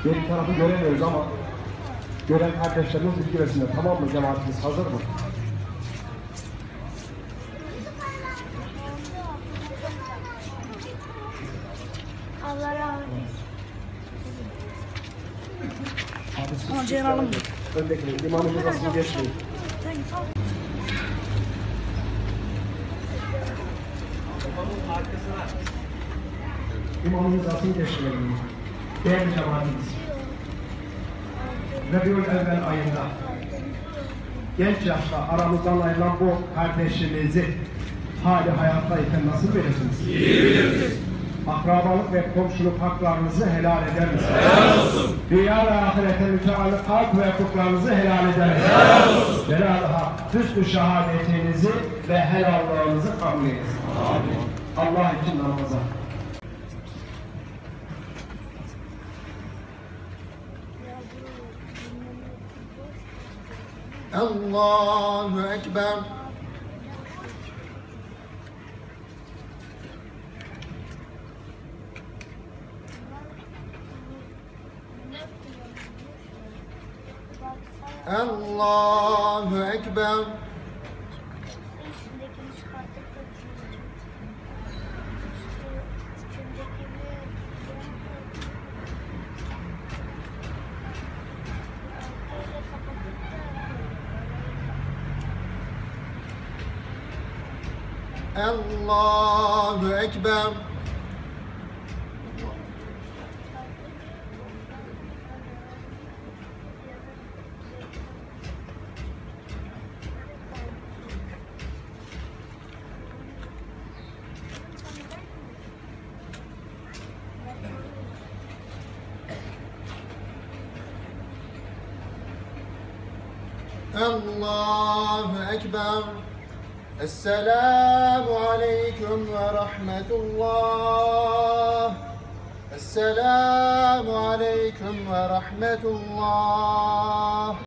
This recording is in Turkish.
Geri tarafı göremiyoruz ama gören kardeşlerimiz bilgi versinler. Tamam mı? Cemaatimiz hazır mı? Allah razı olsun. Ama Ceylan'ım öndekiler. İmamımız nasıl geçmeyin. İmamımız nasıl geçmeyin. Değerli cemaatimiz. Rabiülevvel ayında genç yaşta aramızdan ayrılan bu kardeşimizi hali hayattayken nasıl verirsiniz? İyi biliriz. Akrabalık ve komşuluk haklarınızı helal eder misiniz? Helal olsun. Dünya ve ahirete müteallık hak ve hukuklarınızı helal eder misiniz? Helal olsun. Cenab-ı Hak hüsnü şehadetinizi ve helallığınızı kabul eylesin. Amin. Allah için namaza. Allahu Ekber. Allahu Ekber. Allahu Ekber. Allahu Ekber. Esselamu aleyküm ve rahmetullah. Esselamu aleyküm ve rahmetullah.